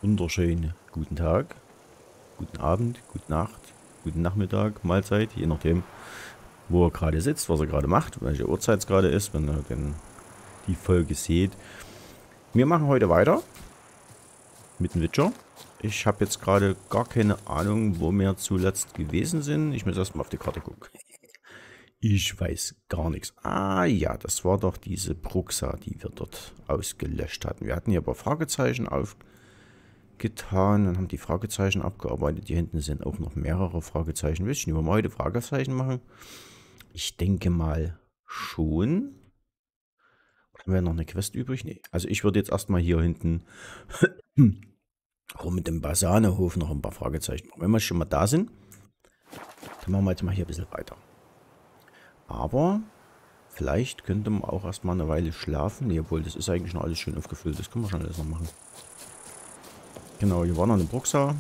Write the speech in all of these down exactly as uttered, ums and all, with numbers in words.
Wunderschönen guten Tag, guten Abend, gute Nacht, guten Nachmittag, Mahlzeit, je nachdem, wo er gerade sitzt, was er gerade macht, welche Uhrzeit es gerade ist, wenn ihr denn die Folge seht. Wir machen heute weiter mit dem Witcher. Ich habe jetzt gerade gar keine Ahnung, wo wir zuletzt gewesen sind. Ich muss erstmal auf die Karte gucken. Ich weiß gar nichts. Ah ja, das war doch diese Bruxa, die wir dort ausgelöscht hatten. Wir hatten hier aber Fragezeichen aufgetan und haben die Fragezeichen abgearbeitet. Hier hinten sind auch noch mehrere Fragezeichen. Wisst ihr, wollen wir heute Fragezeichen machen? Ich denke mal schon. Haben wir noch eine Quest übrig? Nee. Also ich würde jetzt erstmal hier hinten rum mit dem Basanehof noch ein paar Fragezeichen machen. Wenn wir schon mal da sind, dann machen wir jetzt mal hier ein bisschen weiter. Aber vielleicht könnte man auch erstmal eine Weile schlafen. Nee, obwohl, das ist eigentlich noch alles schön aufgefüllt. Das können wir schon alles noch machen. Genau, hier war noch eine Bruxa.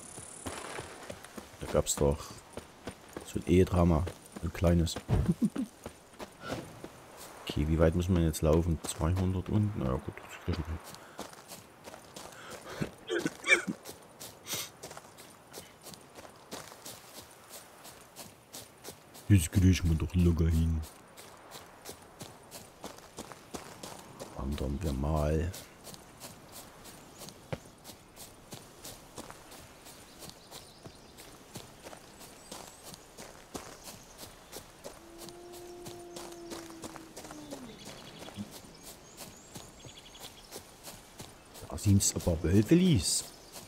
Da gab es doch so ein Ehedrama. Ein kleines. Okay, wie weit müssen wir jetzt laufen? zweihundert unten? Na ja, gut, das kriegen wir. Jetzt kriegen wir doch locker hin. Wandern wir mal. Da sind es aber Wölfelis.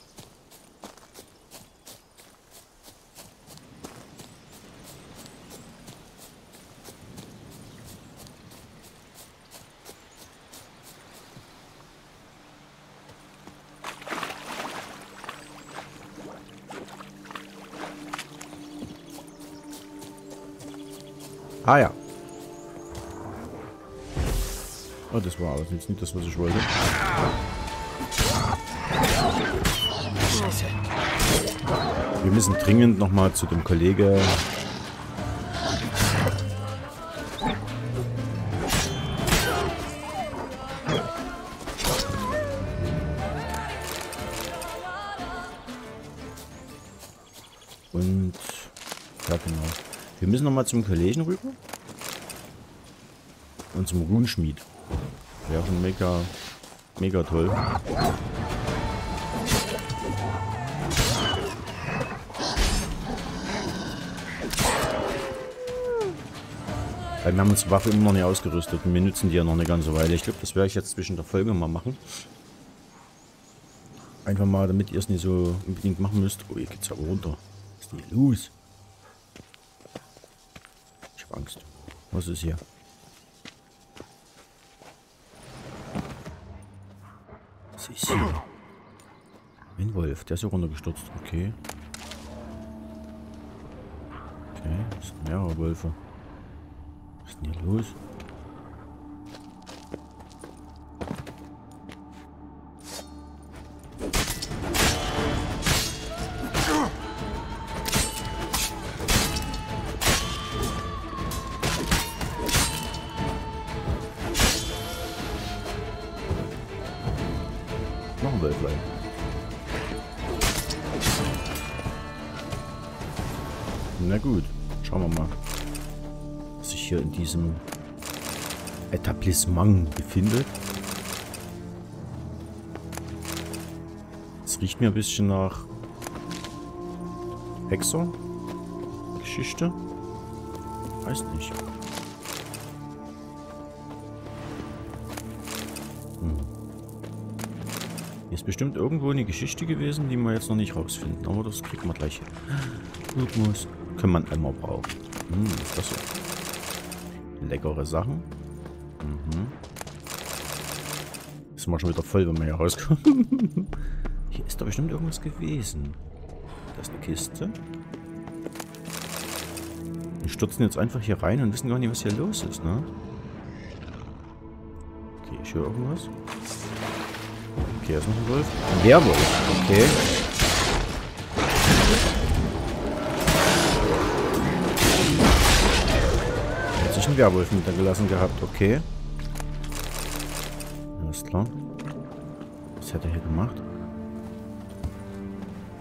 Ah ja. Oh, das war alles jetzt nicht das, was ich wollte. Scheiße. Wir müssen dringend nochmal zu dem Kollege. Und ja genau. Wir müssen nochmal zum Kollegen rüber. Und zum Runenschmied. Wäre schon mega, mega toll. Weil wir haben uns die Waffe immer noch nicht ausgerüstet und wir nutzen die ja noch eine ganze Weile. Ich glaube, das werde ich jetzt zwischen der Folge mal machen. Einfach mal, damit ihr es nicht so unbedingt machen müsst. Oh, hier geht's ja runter. Was ist denn hier los? Ich hab Angst. Was ist hier? Was ist hier? Ein Wolf, der ist ja runtergestürzt. Okay. Okay, das sind mehrere Wölfe. Was ist denn hier los? Noch ein Wölflein. Na gut, schauen wir mal, was sich hier in diesem Etablissement befindet. Es riecht mir ein bisschen nach Hexer-Geschichte. Weiß nicht. Hm. Hier ist bestimmt irgendwo eine Geschichte gewesen, die wir jetzt noch nicht rausfinden. Aber das kriegen wir gleich hin. Irgendwas kann man immer brauchen. Hm, was ist das so? Leckere Sachen. Mhm. Ist mal schon wieder voll, wenn wir hier rauskommen. Hier ist da bestimmt irgendwas gewesen. Da ist eine Kiste. Wir stürzen jetzt einfach hier rein und wissen gar nicht, was hier los ist, ne? Okay, ich höre irgendwas. Okay, ist noch ein Wolf. Ein Werwolf, okay. Hat sich ein Werwolf niedergelassen gehabt, okay. Alles klar. Was hat er hier gemacht?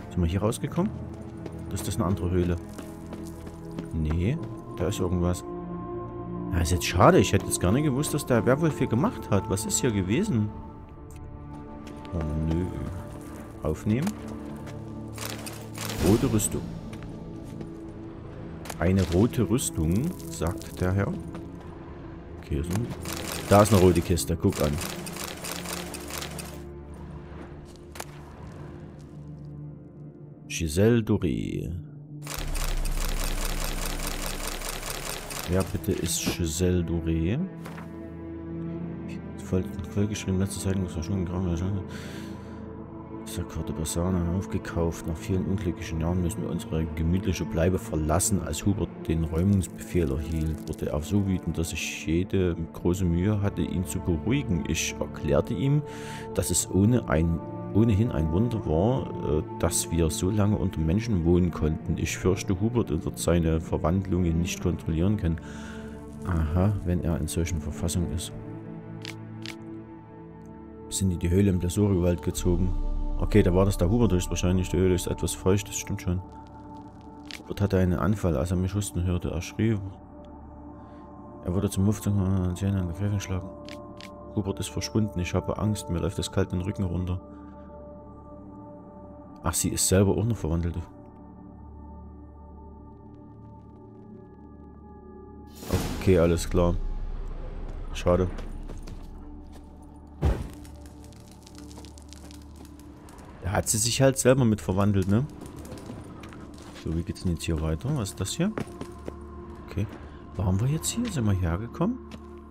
Sind wir hier rausgekommen? Das ist das eine andere Höhle. Nee, da ist irgendwas. Ja, ist jetzt schade. Ich hätte jetzt gar nicht gewusst, dass der Werwolf hier gemacht hat. Was ist hier gewesen? Oh, nö. Aufnehmen. Rote Rüstung. Eine rote Rüstung, sagt der Herr. Okay, so. Da ist eine rote Kiste. Guck an. Giselle Doré. Wer bitte ist Giselle Doré? Voll, vollgeschrieben, letzte Zeit muss man schon grauen. Sakkarte Basane aufgekauft. Nach vielen unglücklichen Jahren müssen wir unsere gemütliche Bleibe verlassen. Als Hubert den Räumungsbefehl erhielt, wurde er so wütend, dass ich jede große Mühe hatte, ihn zu beruhigen. Ich erklärte ihm, dass es ohne ein, ohnehin ein Wunder war, dass wir so lange unter Menschen wohnen konnten. Ich fürchte, Hubert wird seine Verwandlungen nicht kontrollieren können. Aha, wenn er in solchen Verfassungen ist. Sind in die Höhle im Blessoriwald gezogen. Okay, da war das der Hubert höchstwahrscheinlich. Die Höhle ist etwas feucht, das stimmt schon. Hubert hatte einen Anfall, als er mich husten hörte. Er schrie. Er wurde zum Muftung an den Gräfen schlagen. Hubert ist verschwunden. Ich habe Angst. Mir läuft das kalt den Rücken runter. Ach, sie ist selber auch eine Verwandelte. Okay, alles klar. Schade. Da hat sie sich halt selber mit verwandelt, ne? So, wie geht's denn jetzt hier weiter? Was ist das hier? Okay. Waren wir jetzt hier? Sind wir hergekommen?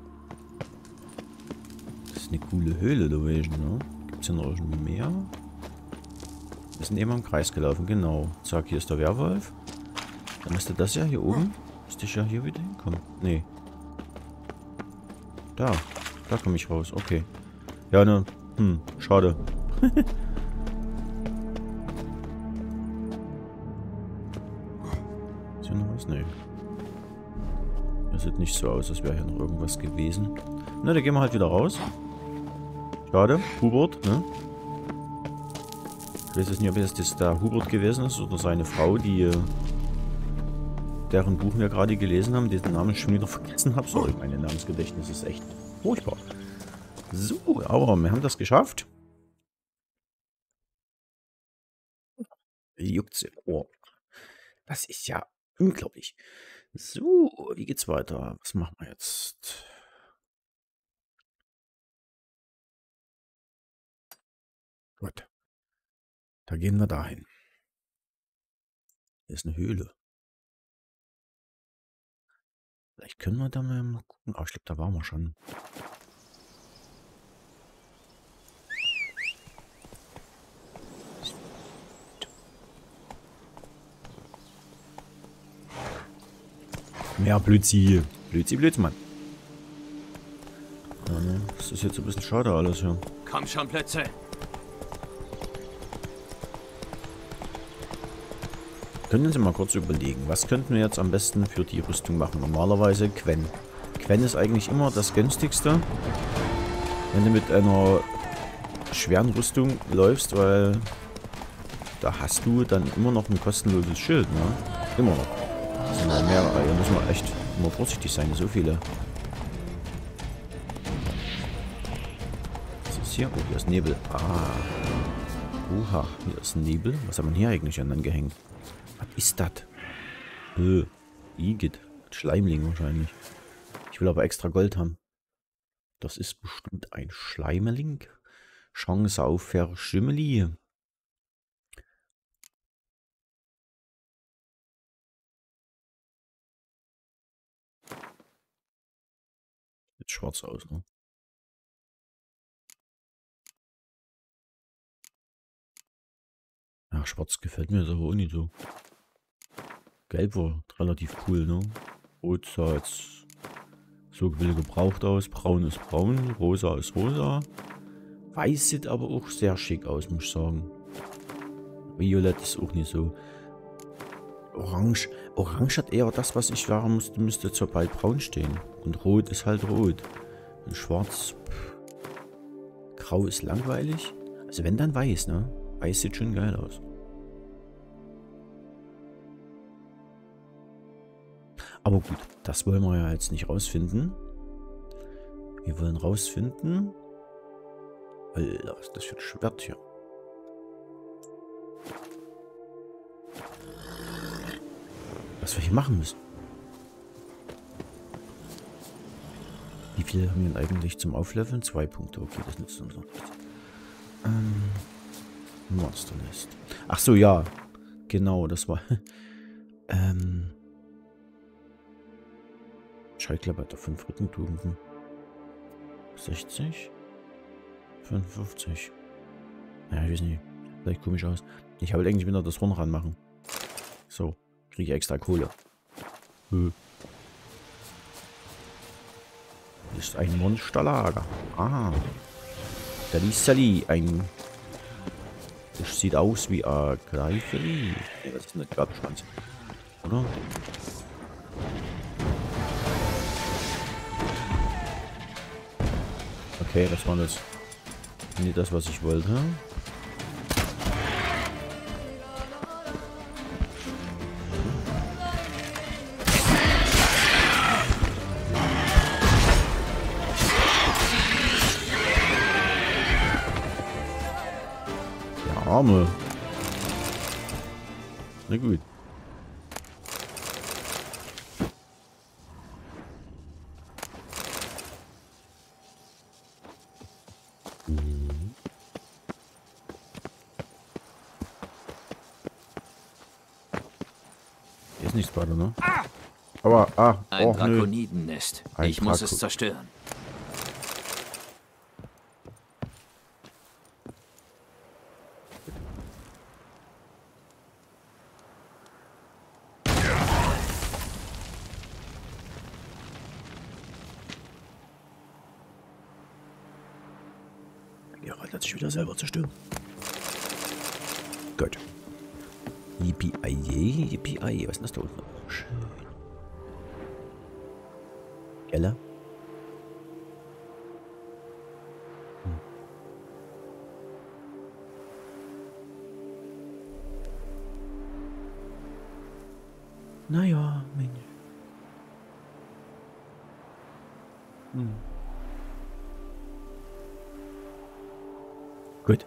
Das ist eine coole Höhle gewesen, ne? Gibt's hier noch irgendwie mehr? Wir sind eben im Kreis gelaufen, genau. Zack, hier ist der Werwolf. Dann müsste das ja hier oben. Müsste ich ja hier wieder hinkommen. Nee. Da. Da komme ich raus. Okay. Ja, ne. Hm, schade. Ist hier noch was? Nee. Das sieht nicht so aus, als wäre hier noch irgendwas gewesen. Na, da gehen wir halt wieder raus. Schade. Hubert, ne? Ich weiß jetzt nicht, ob es das der Hubert gewesen ist oder seine Frau, die deren Buch wir gerade gelesen haben, den Namen schon wieder vergessen habe. Sorry, mein Namensgedächtnis ist echt furchtbar. So, aber wir haben das geschafft. Juckt's im Ohr. Das ist ja unglaublich. So, wie geht's weiter? Was machen wir jetzt? Gut. Da gehen wir dahin. Hier ist eine Höhle. Vielleicht können wir da mal gucken. Aber ich glaube, da waren wir schon. Ja, Blödsi. Blödsi, Blödsmann. Ja, ne? Das ist jetzt ein bisschen schade alles, ja. Komm schon, Plötze. Können Sie mal kurz überlegen, was könnten wir jetzt am besten für die Rüstung machen? Normalerweise Quen. Quen ist eigentlich immer das günstigste, wenn du mit einer schweren Rüstung läufst, weil da hast du dann immer noch ein kostenloses Schild, ne? Immer noch. Das sind ja mehrere, da müssen wir echt immer vorsichtig sein, so viele. Was ist hier? Oh, hier ist Nebel. Ah. Oha, hier ist Nebel. Was hat man hier eigentlich an gehängt? Was ist das? Äh, Igitt. Schleimling wahrscheinlich. Ich will aber extra Gold haben. Das ist bestimmt ein Schleimeling. Chance auf Verschimmeli. Sieht schwarz aus, ne? Ja, schwarz gefällt mir jetzt aber auch nicht so. Gelb war relativ cool, ne? Rot sah jetzt so gebraucht aus. Braun ist braun. Rosa ist rosa. Weiß sieht aber auch sehr schick aus, muss ich sagen. Violett ist auch nicht so. Orange. Orange hat eher das, was ich sagen musste, müsste zur bald braun stehen. Und rot ist halt rot. Und schwarz. Pff. Grau ist langweilig. Also wenn dann weiß, ne? Weiß sieht schon geil aus. Aber gut, das wollen wir ja jetzt nicht rausfinden. Wir wollen rausfinden... Alter, was ist das für ein Schwert hier? Was wir hier machen müssen. Wie viel haben wir denn eigentlich zum Aufleveln? Zwei Punkte. Okay, das nützt uns noch nicht. Ähm, Monster Nest. Ach so, ja. Genau, das war... ähm... Schallklappe hat er fünf Rückentufen. sechzig? fünfundfünfzig. Ja, ich weiß nicht. Vielleicht komisch aus. Ich wollte eigentlich wieder das Horn ranmachen. So. Kriege ich extra Kohle. Hm. Das ist ein Monsterlager. Ah. Da ist Sally. Ein... Das sieht aus wie ein Greifeli. Nee, was ist denn das? Gartenschwanz? Oder? Okay, das war das. Nicht das, was ich wollte. Der Arme. Na gut. Hier ist nichts weiter, ne? Aber, ah, Ein oh, nö. Drakonidennest. Ein Ich muss Drako- es zerstören. Gerald hat sich wieder selber zerstört. Gut. Yippie-ei, yippie-ei. Was ist das da unten? Oh, schön. Ella? Hm. Naja, Mensch. Hm. Gut.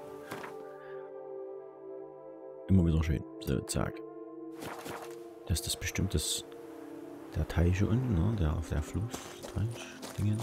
Immer wieder schön. So, zack. Das ist das bestimmt das, der Teich hier unten, ne? Der auf der Fluss, Teich, Dingen.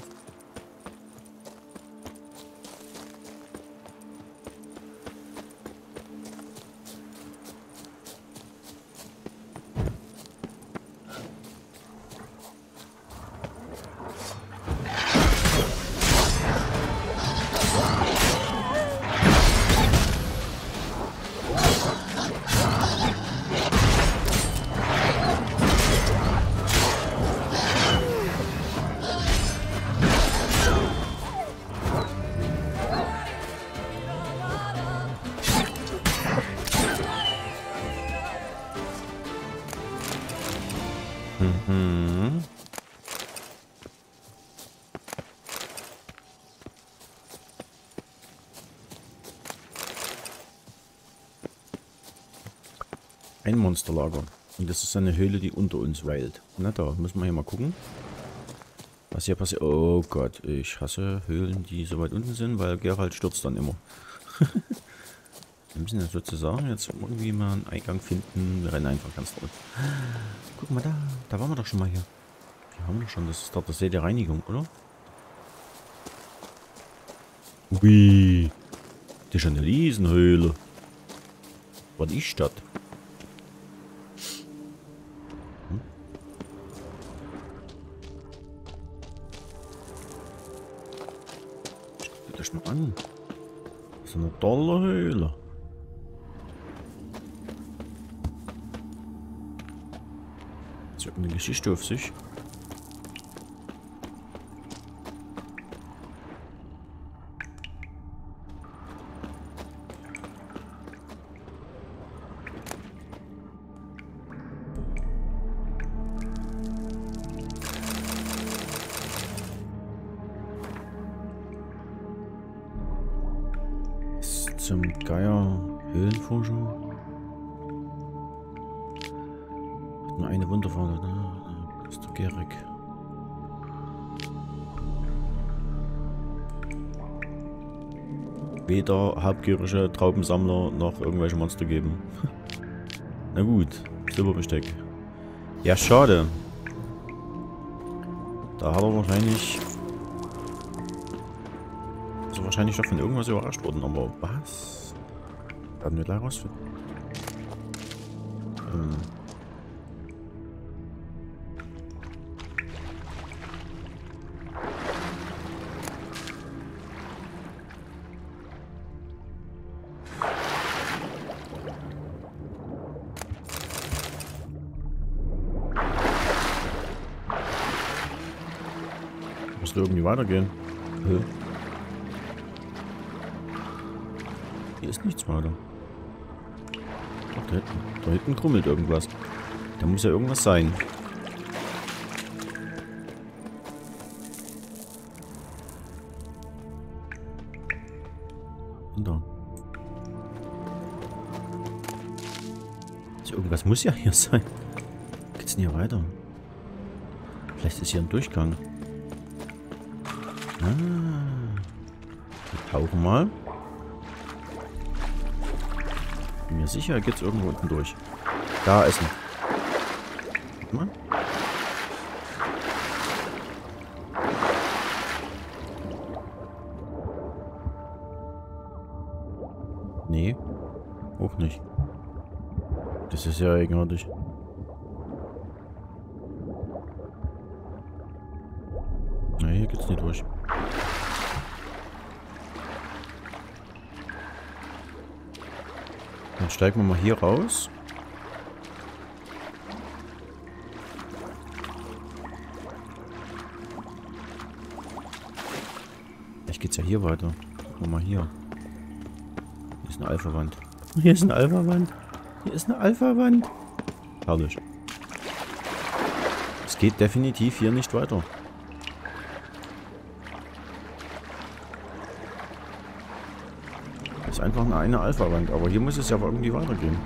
Mhm. Ein Monsterlager. Und das ist eine Höhle, die unter uns weilt. Na da, müssen wir hier mal gucken. Was hier passiert. Oh Gott, ich hasse Höhlen, die so weit unten sind, weil Gerald stürzt dann immer. Wir müssen ja sozusagen jetzt irgendwie mal einen Eingang finden. Wir rennen einfach ganz laut. Guck mal da, da waren wir doch schon mal hier. Wir haben doch schon, das ist doch das See der Reinigung, oder? Ui, das ist schon eine Riesenhöhle. Was ist das? Hm? Guck dir das mal an. Das ist eine tolle Höhle. Das hat eine Geschichte auf sich. Zum Geier Höhlenforschung. Hat nur eine Wunderfahrt. Ist der gierig. Weder habgierige Traubensammler noch irgendwelche Monster geben. Na gut, Silberbesteck. Ja, schade. Da hat er wahrscheinlich... Ist er wahrscheinlich doch von irgendwas überrascht worden, aber was? Werden wir gleich rausfinden. Ähm. Muss irgendwie weitergehen. Hä? Hier ist nichts weiter. Ach, da hinten, da hinten krummelt irgendwas. Da muss ja irgendwas sein. Und da. Also irgendwas muss ja hier sein. Geht's denn hier weiter? Vielleicht ist hier ein Durchgang. Ah. Wir tauchen mal. Bin mir sicher, geht's irgendwo unten durch. Da ist ein. Guck mal. Nee. Auch nicht. Das ist ja eigenartig. Na, hier geht's nicht durch. Dann steigen wir mal hier raus. Vielleicht geht's ja hier weiter. Gucken wir mal hier. Hier ist eine Alpha-Wand. Hier ist eine Alpha-Wand. Hier ist eine Alpha-Wand. Herrlich. Es geht definitiv hier nicht weiter. Das ist einfach eine, eine Alpha-Wand, aber hier muss es ja irgendwie weitergehen.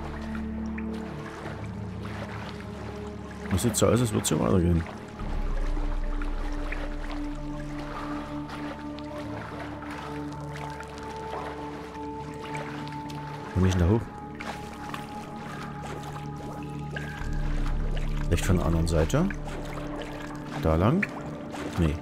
Das sieht so aus, als würde es hier weitergehen. Komm ich denn da hoch? Vielleicht von der anderen Seite? Da lang? Nee.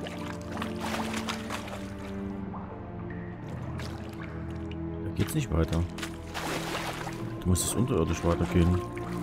Da geht's nicht weiter. Du musst es unterirdisch weitergehen.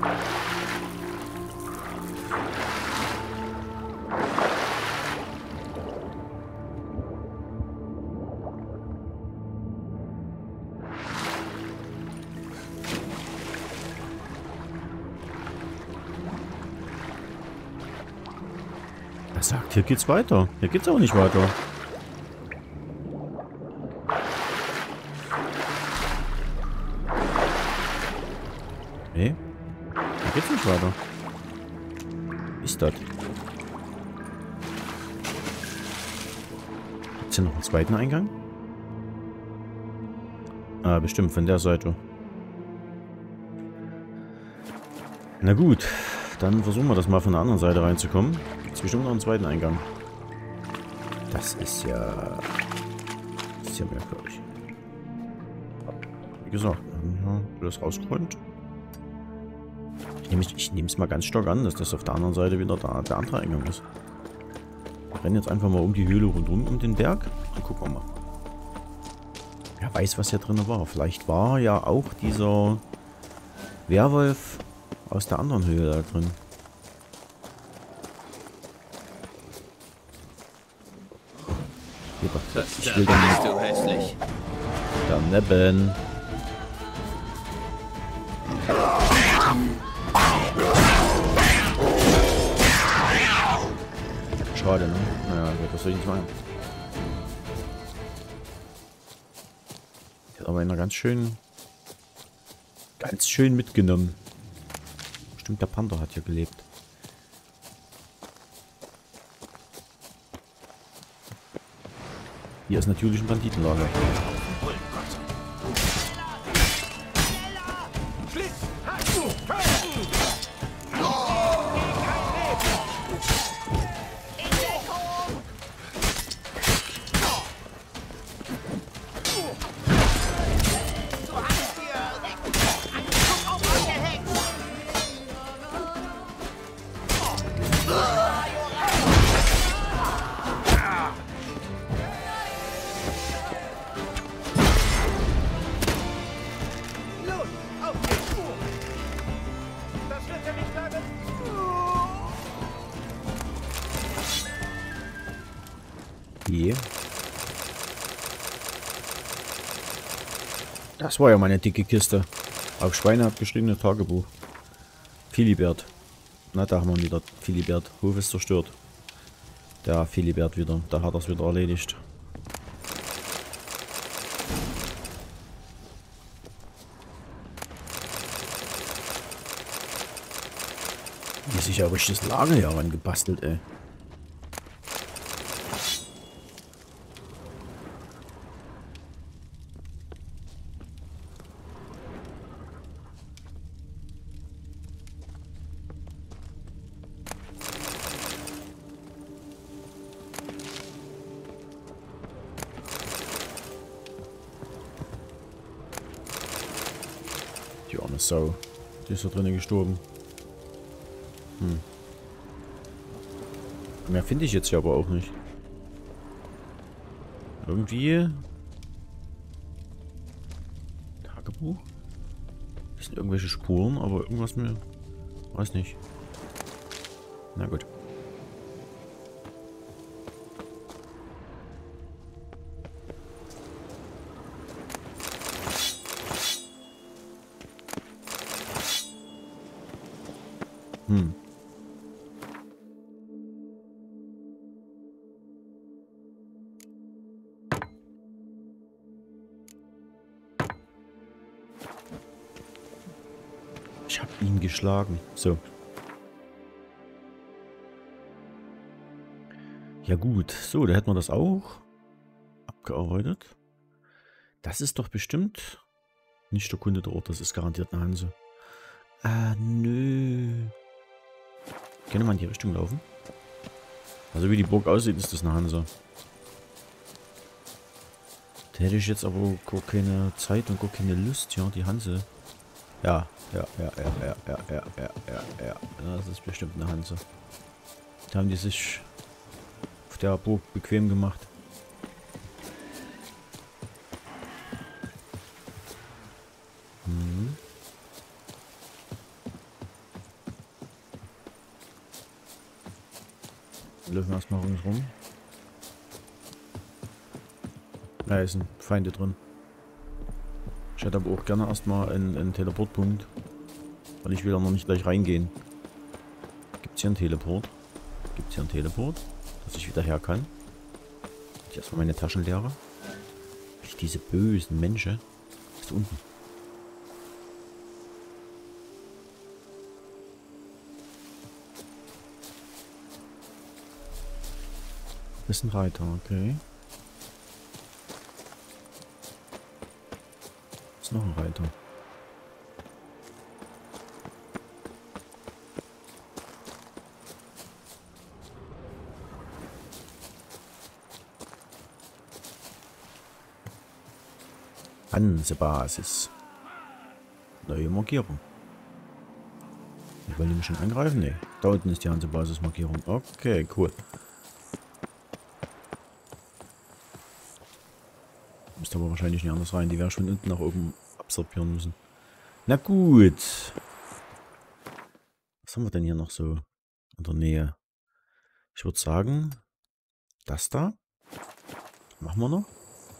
Er sagt, hier geht's weiter. Hier geht's auch nicht weiter. Nee. Hier geht's nicht weiter. Ist das? Gibt's hier noch einen zweiten Eingang? Ah, bestimmt von der Seite. Na gut. Dann versuchen wir das mal von der anderen Seite reinzukommen. Gibt es bestimmt noch einen zweiten Eingang. Das ist ja... Das ist ja merkwürdig. Wie gesagt, ja, das rausgeräumt. Ich nehme ich nehme es mal ganz stark an, dass das auf der anderen Seite wieder da, der andere Eingang ist. Wir rennen jetzt einfach mal um die Höhle rundum um den Berg. Dann gucken wir mal. Wer weiß, was hier drin war. Vielleicht war ja auch dieser Werwolf aus der anderen Höhle da drin. Ich will daneben. Daneben. Schade, ne? Naja, was soll ich nicht machen? Ich habe aber einer ganz schön... Ganz schön mitgenommen. Stimmt, der Panther hat hier gelebt. Hier ist natürlich ein Banditenlager. Das war ja meine dicke Kiste. Auf Schweine abgeschriebene Tagebuch. Philibert. Na, da haben wir ihn wieder. Philibert. Hof ist zerstört. Der Philibert wieder. Da hat er es wieder erledigt. Wie sich ja richtig das Lager hier rangebastelt, ey. Die arme Sau. Die ist da drinnen gestorben. Hm. Mehr finde ich jetzt hier aber auch nicht. Irgendwie... Tagebuch? Das sind irgendwelche Spuren, aber irgendwas mehr... Weiß nicht. Na gut. Hm. Ich habe ihn geschlagen. So. Ja gut. So, da hätten wir das auch abgearbeitet. Das ist doch bestimmt nicht der Kunde der Ort. Das ist garantiert eine Hanse. Ah, nö. Können wir in die Richtung laufen? Also wie die Burg aussieht, ist das eine Hanse. Da hätte ich jetzt aber gar keine Zeit und gar keine Lust, ja, die Hanse. Ja, ja, ja, ja, ja, ja, ja, ja, ja, ja. Das ist bestimmt eine Hanse. Da haben die sich auf der Burg bequem gemacht. Hm. Wir laufen erstmal ringsrum. Da sind Feinde drin. Ich hätte aber auch gerne erstmal einen, einen Teleportpunkt. Weil ich will ja noch nicht gleich reingehen. Gibt es hier einen Teleport? Gibt es hier einen Teleport? Dass ich wieder her kann? Ich erstmal meine Taschen leere. Ich diese bösen Menschen. Ist unten. Das ist ein Reiter, okay. Ist noch ein Reiter. Hansebasis. Neue Markierung. Ich wollte mich schon angreifen? Nee. Da unten ist die Hansebasis-Markierung. Okay, cool. Müsste aber wahrscheinlich nicht anders rein. Die wäre schon unten nach oben absorbieren müssen. Na gut. Was haben wir denn hier noch so in der Nähe? Ich würde sagen, das da. Machen wir noch.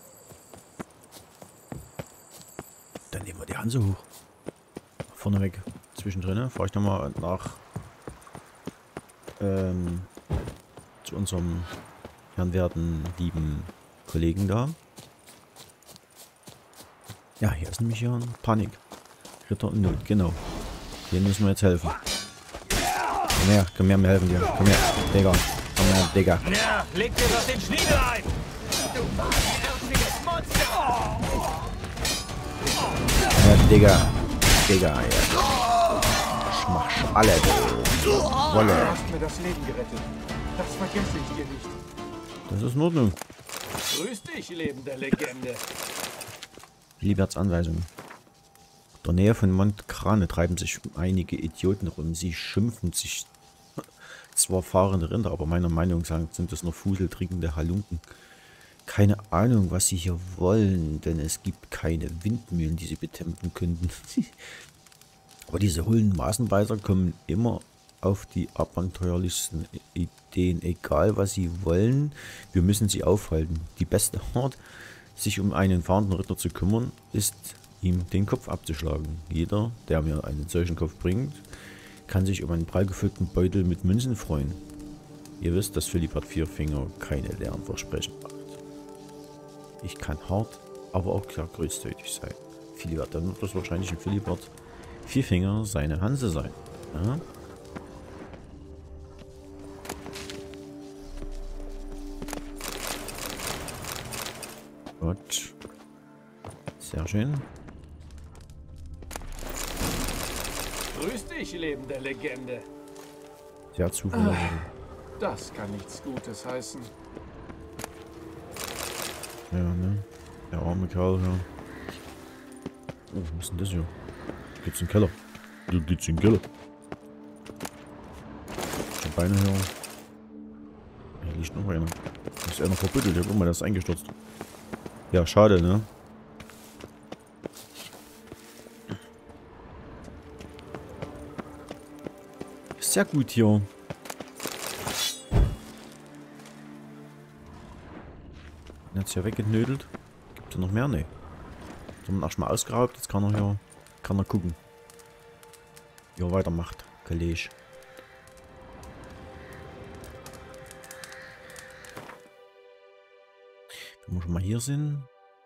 Dann nehmen wir die Hanse hoch. Vorne weg. Zwischendrin fahre ich nochmal nach ähm, zu unserem herrenwerten, lieben Kollegen da. Ja, hier ist nämlich ja Panik. Ritter in Not, genau. Hier müssen wir jetzt helfen. Komm her, komm her, wir helfen dir. Komm her, Digga. Komm her, Digga. Ja, leg dir doch den Schniedel ein! Du barmherziges Monster! Ja, Digga. Digga, ja. Ich mach alle, du. Wolle. Du hast mir das Leben gerettet. Das vergesse ich dir nicht. Das ist in Ordnung. Grüß dich, lebende Legende. Philiberts Anweisung. In der Nähe von Montcrane treiben sich einige Idioten rum. Sie schimpfen sich zwar fahrende Rinder, aber meiner Meinung nach sind das nur fuseltrinkende Halunken. Keine Ahnung, was sie hier wollen, denn es gibt keine Windmühlen, die sie betempen könnten. Aber diese hohlen Maßenbeißer kommen immer auf die abenteuerlichsten Ideen. Egal, was sie wollen, wir müssen sie aufhalten. Die beste Art, sich um einen fahrenden Ritter zu kümmern, ist ihm den Kopf abzuschlagen. Jeder, der mir einen solchen Kopf bringt, kann sich um einen prall gefüllten Beutel mit Münzen freuen. Ihr wisst, dass Philippert Vierfinger keine leeren Versprechen macht. Ich kann hart, aber auch klar großzügig sein. Philippert, dann wird das wahrscheinlich in Philippert Vierfinger seine Hanse sein. Ja? Gut. Sehr schön. Grüß dich, lebende Legende. Sehr zuverlässig. Das kann nichts Gutes heißen. Ja, ne? Der arme Kerl, ja. Oh, was ist denn das hier? Geht's in den Keller? Du geht's in den Keller. Die Beine hier. Hier liegt noch einer. Ist einer verbuddelt. Ja, guck mal, der ist eingestürzt. Ja, schade, ne? Sehr gut hier. Jetzt hier weggenödelt. Gibt es noch mehr? Ne. So, man erstmal ausgeraubt. Jetzt kann er hier kann er gucken. Wie er weitermacht. College. Wenn wir schon mal hier sind.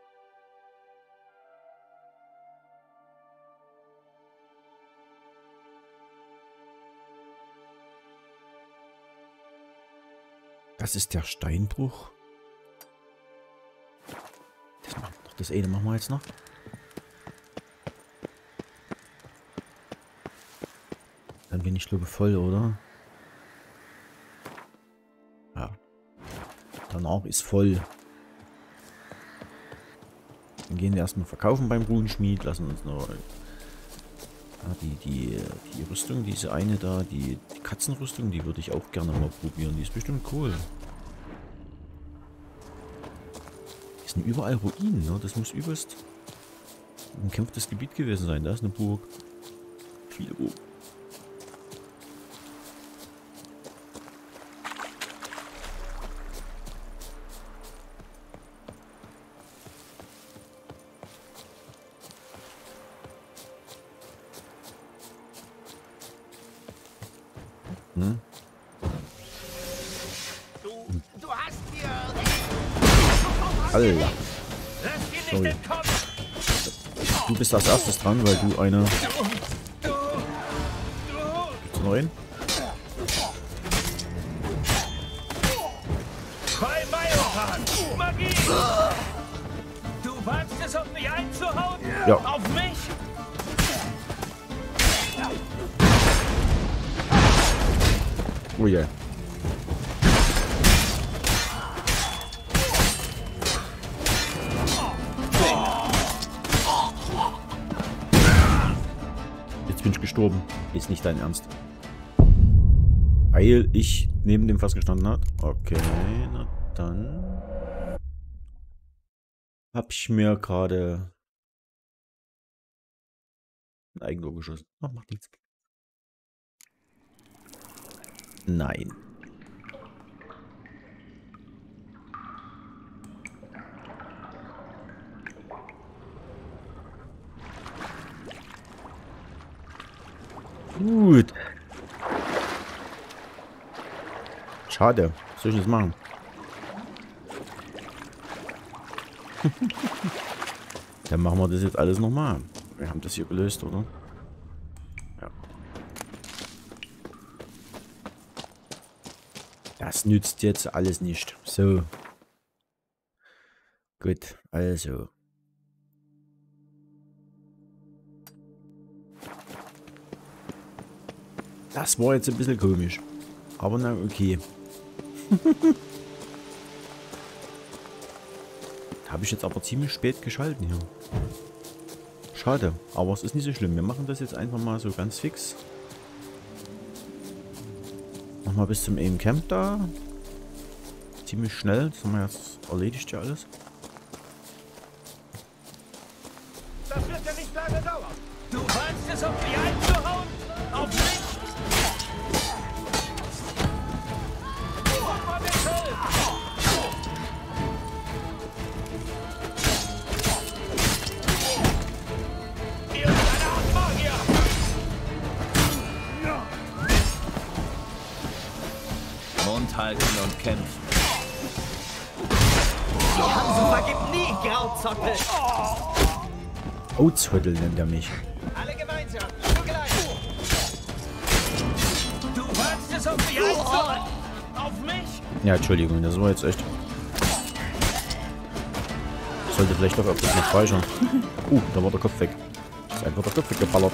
Das ist der Steinbruch. Das, machen wir noch. Das eine machen wir jetzt noch. Dann bin ich glaube voll, oder? Ja. Danach ist voll. Dann gehen wir erstmal verkaufen beim Runenschmied. Lassen uns noch ja, die, die, die Rüstung, diese eine da, die, die Katzenrüstung, die würde ich auch gerne mal probieren. Die ist bestimmt cool. Hier sind überall Ruinen, ne? Das muss übelst ein umkämpftes Gebiet gewesen sein. Da ist eine Burg. Viel Ruhe. Hm? Du, du hast mir... Alter. Lass ihn nicht Sorry. entkommen! Du bist als erstes dran, weil du eine... Du, Gibt's noch einen? bei Majoran! Magie! Du wagst es, auf mich einzuhauen? Ja. Auf mich? Oh je. Yeah. Jetzt bin ich gestorben. Ist nicht dein Ernst. Weil ich neben dem Fass gestanden hat. Okay, na dann. Hab ich mir gerade ein Eigentor geschossen. Ach, macht nichts. Nein. Gut. Schade. Was soll ich jetzt machen? Dann machen wir das jetzt alles nochmal. Wir haben das hier gelöst, oder? Ja. Das nützt jetzt alles nicht. So. Gut, also. Das war jetzt ein bisschen komisch. Aber na, okay. Habe ich jetzt aber ziemlich spät geschalten hier. Schade, aber es ist nicht so schlimm. Wir machen das jetzt einfach mal so ganz fix. Nochmal bis zum Aim Camp da. Ziemlich schnell. Das haben wir jetzt erledigt ja alles. Das wird ja nicht lange dauern. Du wagst es, auf mich einzuhauen? Auf mich? Guck mal, wer soll! halten und kämpfen. Die Hanse vergibt nie, Grauzottel! Oatzhüttel nennt er mich. Alle gemeinsam, zugleich! Du wagst es auf mich einzuholen! Auf mich? Ja, Entschuldigung, das war jetzt echt... Ich sollte vielleicht doch öfters noch speichern. Uh, da war der Kopf weg. Ist einfach der Kopf weggeballert.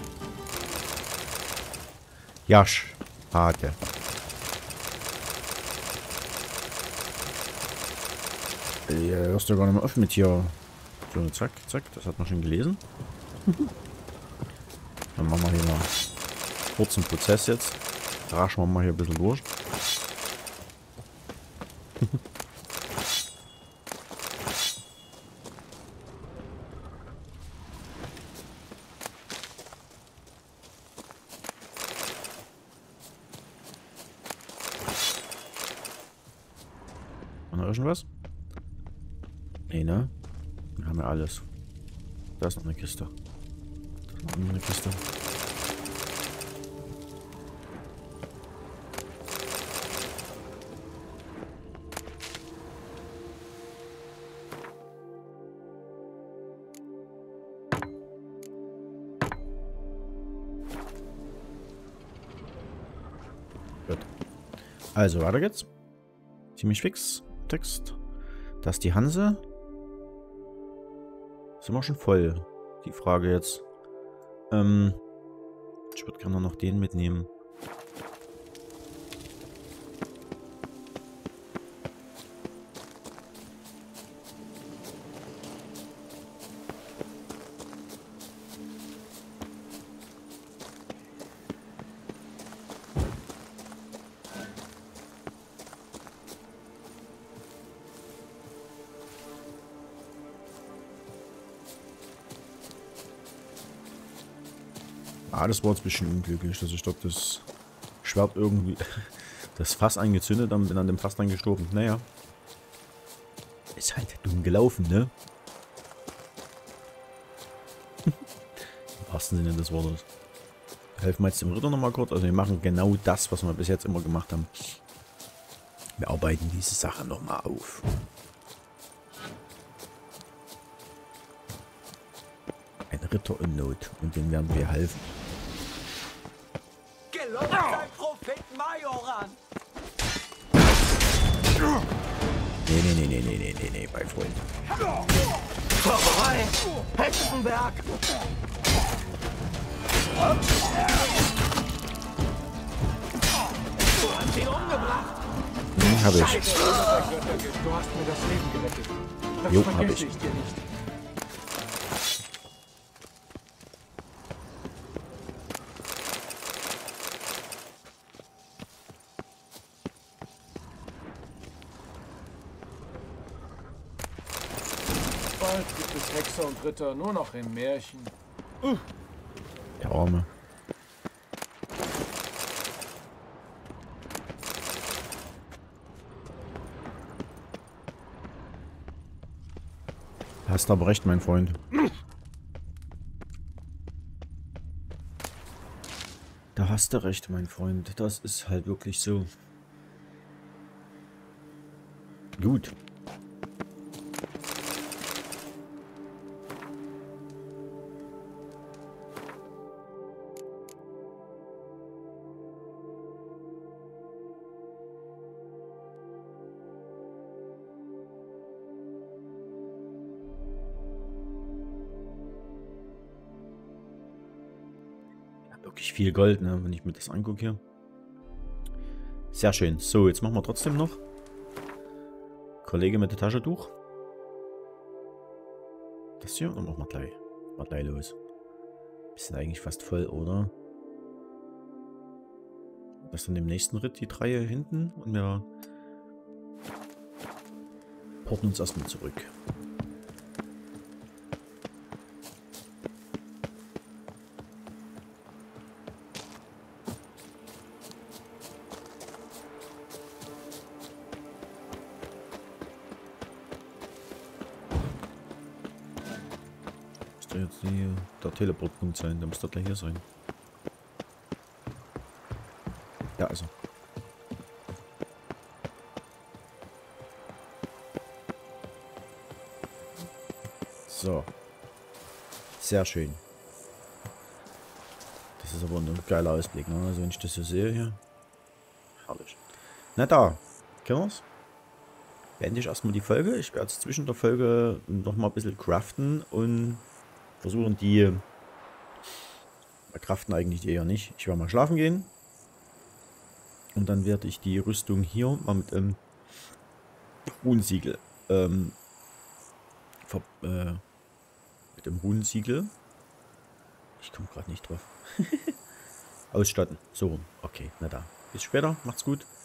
Jasch. Hake. Ja, hörst du gar nicht mehr offen mit hier. So, zack, zack, das hat man schon gelesen. Dann machen wir hier mal einen kurzen Prozess jetzt. Raschen wir mal hier ein bisschen durch. Noch irgendwas? Nee, ne? Wir haben ja alles. Da ist noch eine Kiste. Da ist noch eine Kiste. Gut. Also, weiter geht's. Ziemlich fix. Text. Das ist die Hanse. Sind wir schon voll? Die Frage jetzt. Ähm, ich würde gerne noch den mitnehmen. Ah, das war jetzt ein bisschen unglücklich, dass ich dort das Schwert irgendwie, das Fass angezündet und bin an dem Fass dann gestorben. Naja. Ist halt dumm gelaufen, ne? Im wahrsten Sinne des Wortes. Helfen wir jetzt dem Ritter nochmal kurz. Also wir machen genau das, was wir bis jetzt immer gemacht haben. Wir arbeiten diese Sache nochmal auf. Ein Ritter in Not. Und dem werden wir helfen. Gelobt sei Prophet Majoran! Nee, nee, nee, nee, nee, nee, nee, nee, mein Freund. Zauberei! Hexenwerk! Du hast ihn umgebracht! Hm, hab ich. Du hast mir das Leben gerettet. Das Jo, hab vergesse ich. ich dir nicht. Bald gibt es Hexer und Ritter nur noch im Märchen. Der Arme. Hast aber recht, mein Freund. Da hast du recht, mein Freund. Das ist halt wirklich so. Gut. Wirklich viel Gold, ne, wenn ich mir das angucke hier. Sehr schön. So, jetzt machen wir trotzdem noch. Kollege mit dem Taschentuch. Das hier, dann machen wir gleich. Mal gleich los. Wir sind eigentlich fast voll, oder? Das ist dann im nächsten Ritt die drei hier hinten und wir porten uns erstmal zurück. Jetzt hier der Teleportpunkt sein, der muss doch gleich hier sein. Ja, also. So. Sehr schön. Das ist aber ein geiler Ausblick, ne? Also wenn ich das so sehe hier. Herrlich. Na da, Kenners. Beende ich erstmal die Folge. Ich werde zwischen der Folge nochmal ein bisschen craften und versuchen die... Wir craften eigentlich die eher nicht. Ich werde mal schlafen gehen. Und dann werde ich die Rüstung hier mal mit einem Runensiegel ähm, ver, äh, mit dem Runensiegel. Ich komme gerade nicht drauf. Ausstatten. So rum. Okay, na da. Bis später. Macht's gut.